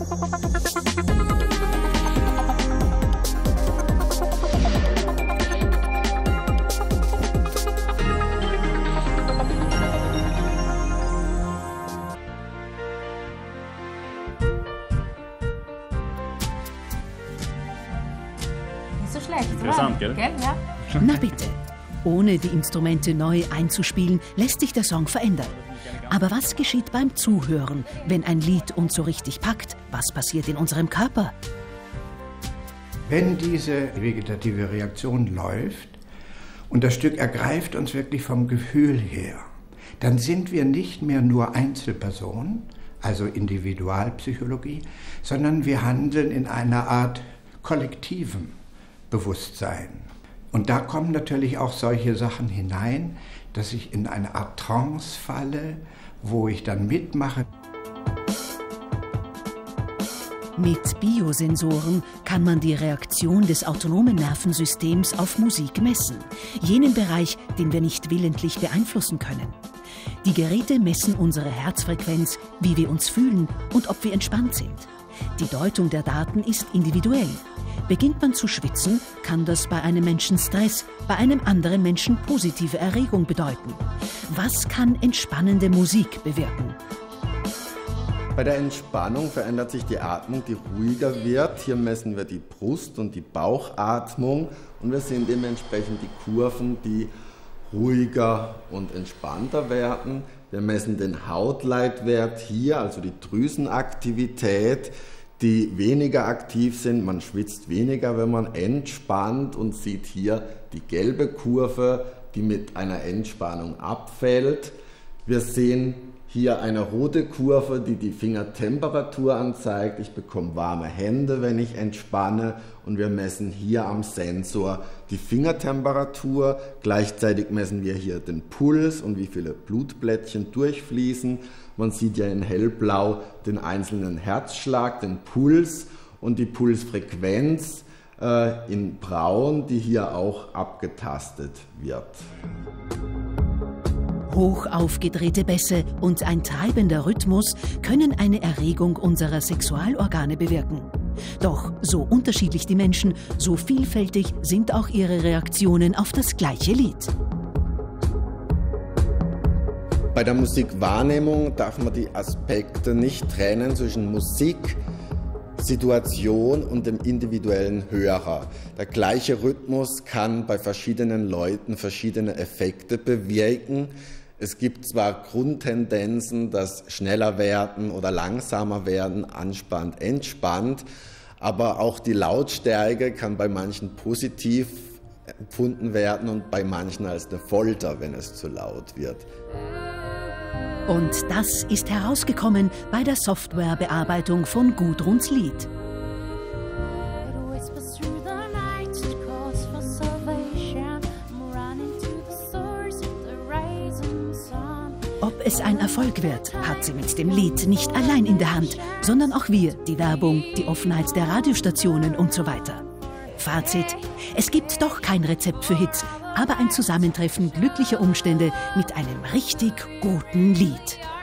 Nicht so schlecht, Interessant, gell? Ja. Na bitte. Ohne die Instrumente neu einzuspielen, lässt sich der Song verändern. Aber was geschieht beim Zuhören, wenn ein Lied uns so richtig packt? Was passiert in unserem Körper? Wenn diese vegetative Reaktion läuft und das Stück ergreift uns wirklich vom Gefühl her, dann sind wir nicht mehr nur Einzelpersonen, also Individualpsychologie, sondern wir handeln in einer Art kollektivem Bewusstsein. Und da kommen natürlich auch solche Sachen hinein, dass ich in eine Art Trance falle, wo ich dann mitmache. Mit Biosensoren kann man die Reaktion des autonomen Nervensystems auf Musik messen, jenen Bereich, den wir nicht willentlich beeinflussen können. Die Geräte messen unsere Herzfrequenz, wie wir uns fühlen und ob wir entspannt sind. Die Deutung der Daten ist individuell. Beginnt man zu schwitzen, kann das bei einem Menschen Stress, bei einem anderen Menschen positive Erregung bedeuten. Was kann entspannende Musik bewirken? Bei der Entspannung verändert sich die Atmung, die ruhiger wird. Hier messen wir die Brust- und die Bauchatmung und wir sehen dementsprechend die Kurven, die ruhiger und entspannter werden. Wir messen den Hautleitwert hier, also die Drüsenaktivität, die weniger aktiv sind. Man schwitzt weniger, wenn man entspannt und sieht hier die gelbe Kurve, die mit einer Entspannung abfällt. Wir sehen hier eine rote Kurve, die die Fingertemperatur anzeigt. Ich bekomme warme Hände, wenn ich entspanne. Und wir messen hier am Sensor die Fingertemperatur. Gleichzeitig messen wir hier den Puls und wie viele Blutplättchen durchfließen. Man sieht ja in hellblau den einzelnen Herzschlag, den Puls und die Pulsfrequenz in braun, die hier auch abgetastet wird. Hoch aufgedrehte Bässe und ein treibender Rhythmus können eine Erregung unserer Sexualorgane bewirken. Doch so unterschiedlich die Menschen, so vielfältig sind auch ihre Reaktionen auf das gleiche Lied. Bei der Musikwahrnehmung darf man die Aspekte nicht trennen zwischen Musik, Situation und dem individuellen Hörer. Der gleiche Rhythmus kann bei verschiedenen Leuten verschiedene Effekte bewirken. Es gibt zwar Grundtendenzen, dass schneller werden oder langsamer werden, anspannt, entspannt, aber auch die Lautstärke kann bei manchen positiv empfunden werden und bei manchen als eine Folter, wenn es zu laut wird. Und das ist herausgekommen bei der Softwarebearbeitung von Gudruns Lied. Ob es ein Erfolg wird, hat sie mit dem Lied nicht allein in der Hand, sondern auch wir, die Werbung, die Offenheit der Radiostationen und so weiter. Fazit: Es gibt doch kein Rezept für Hits, aber ein Zusammentreffen glücklicher Umstände mit einem richtig guten Lied.